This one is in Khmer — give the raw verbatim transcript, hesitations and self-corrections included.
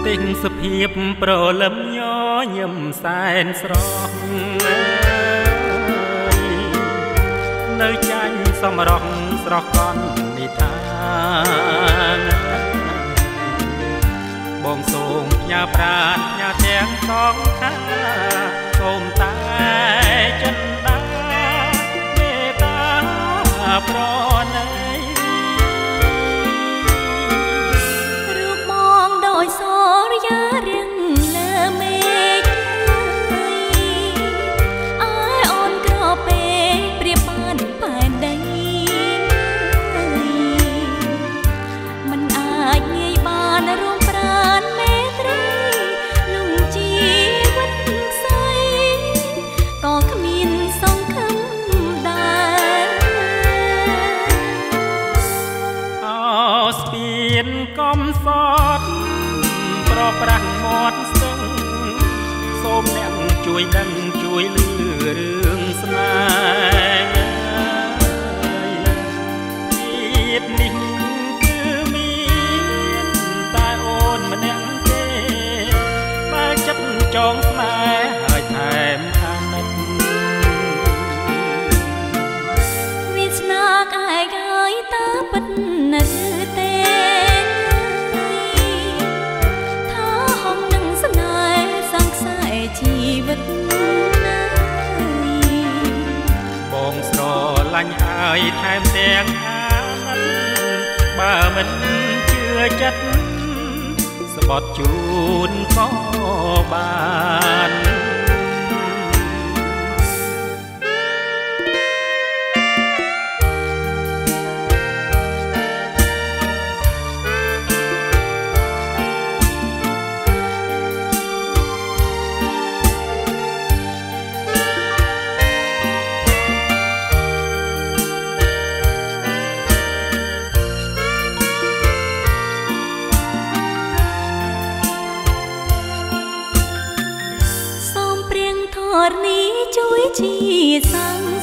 ទិញសភាពប្រលឹមញញឹមសែនស្រស់នៅចាញ់សំរងស្រស់កន់និថាបងសូមផ្ញើប្រាថ្នាទាំងសងខាសូមតែចិនដាមេត្តាប្រណីរូបបងដោយសរយារៀងលើមេឃអើយអូនក្រពេកព្រៀបបានផែនដីមិនអាចងាយបានរួមប្រានមេត្រីលំជីវិតខ្សែក៏គ្មានសង្ឃឹមដែរអោស្ពានកំសត់ប្រប្រាស់មាត់ស្ទឹងសូមអ្នកជួយដឹងជួយលឺរឿងស្នេហ៍ជាតិនេះគឺមានតែអូនម្នាក់ទេបើចិត្តចងស្នេហ៍ហើយថែមអាណិតវាស្នាកឯកហើយតើពិតនៅទេជីវិតបងស្រឡាញ់ហើយថែមទាំងអាណិតបើមិនជឿចិត្តស្បត់ជូនក៏បាននេះជួយជាសាំង